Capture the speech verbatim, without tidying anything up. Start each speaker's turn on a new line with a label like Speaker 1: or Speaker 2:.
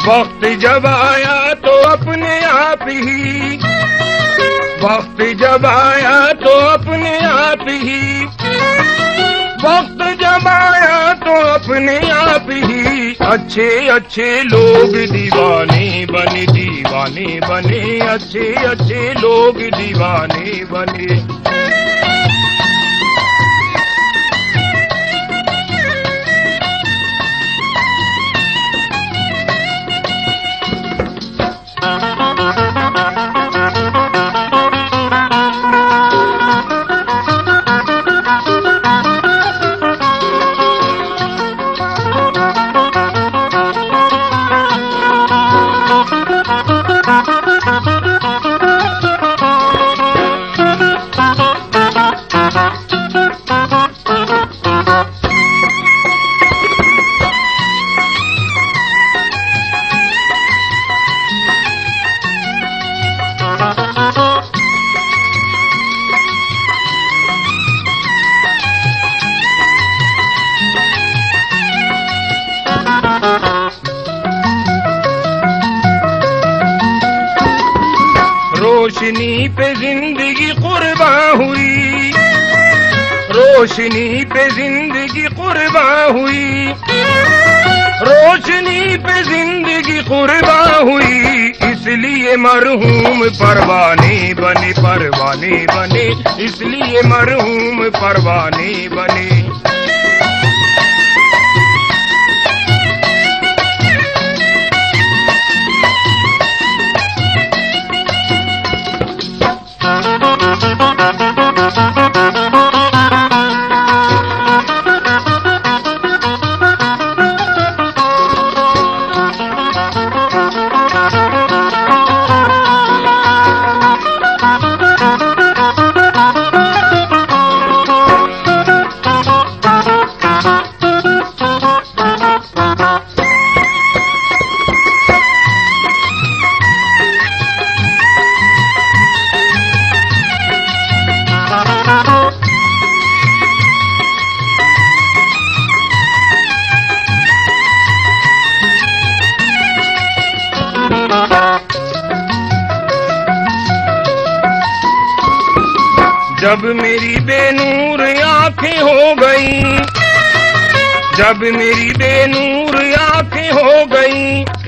Speaker 1: वक्त जब आया तो अपने आप ही, वक्त जब आया तो अपने आप ही, वक्त जब आया तो अपने आप ही अच्छे अच्छे लोग दीवाने बने, दीवाने बने, अच्छे अच्छे लोग दीवाने बने। रोशनी पे जिंदगी कुर्बान हुई, रोशनी पे जिंदगी कुर्बान हुई, रोशनी पे जिंदगी कुर्बान हुई, इसलिए मरहूम परवाने बने, परवाने बने, इसलिए मरहूम परवाने बने। जब मेरी बेनूर आंखें हो गईं, जब मेरी बेनूर आंखें हो गईं,